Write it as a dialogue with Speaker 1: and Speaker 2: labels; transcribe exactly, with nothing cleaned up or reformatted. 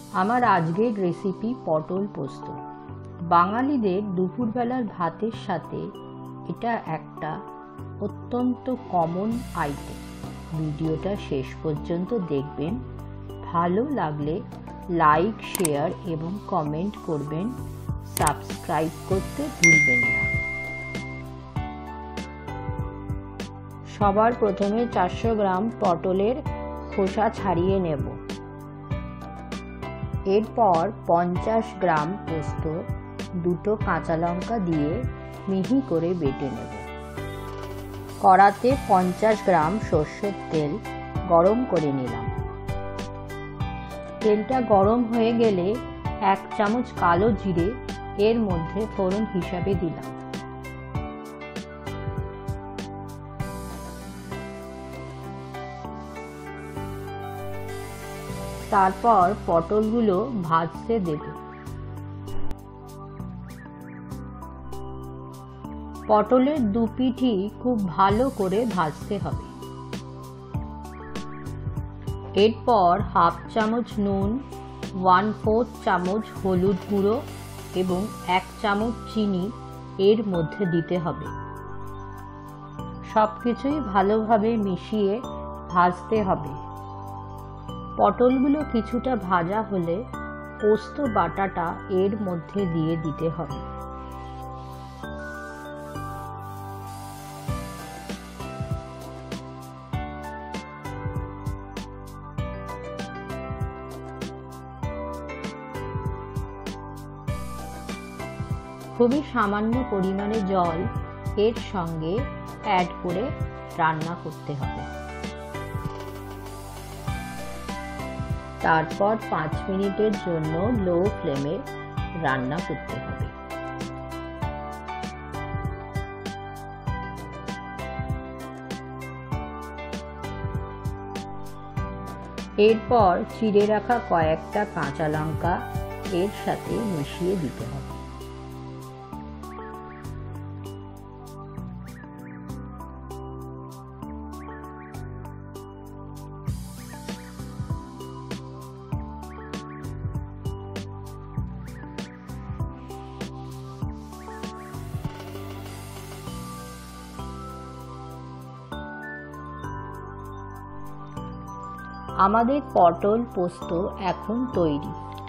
Speaker 1: আমার আজকের রেসিপি পটল পোস্ত। বাঙালিদের দুপুরবেলার ভাতের সাথে এটা একটা অত্যন্ত কমন আইটেম। ভিডিওটা শেষ পর্যন্ত দেখবেন। ভালো লাগলে লাইক, শেয়ার এবং কমেন্ট করবেন। সাবস্ক্রাইব করতে ভুলবেন না। সবার প্রথমে চারশো গ্রাম পটলের খোসা ছাড়িয়ে নেব। এরপর পঞ্চাশ গ্রাম পোস্ত, দুটো কাঁচা লঙ্কা দিয়ে মিহি করে বেটে নেব। কড়াতে পঞ্চাশ গ্রাম সর্ষের তেল গরম করে নিলাম। তেলটা গরম হয়ে গেলে এক চামচ কালো জিরে এর মধ্যে ফোড়ন হিসাবে দিলাম। তারপর পটলগুলো ভাজতে দেব। পটলের দু পিঠই খুব ভালো করে ভাজতে হবে। এরপর হাফ চামচ নুন, ওয়ান ফোর্থ চামচ হলুদ গুঁড়ো এবং এক চামচ চিনি এর মধ্যে দিতে হবে। সবকিছুই ভালোভাবে মিশিয়ে ভাজতে হবে। পটলগুলো কিছুটা ভাজা হলে পোস্ত বাটাটা এর মধ্যে দিয়ে দিতে হবে। খুবই সামান্য পরিমাণে জল এর সঙ্গে অ্যাড করে রান্না করতে হবে। তারপর পাঁচ মিনিটের জন্য লো ফ্লেমে রান্না করতে হবে। এরপর চিড়ে রাখা কয়েকটা কাঁচা লঙ্কা এর সাথে মিশিয়ে দিতে হবে। আমাদের পটল পোস্ত এখন তৈরি।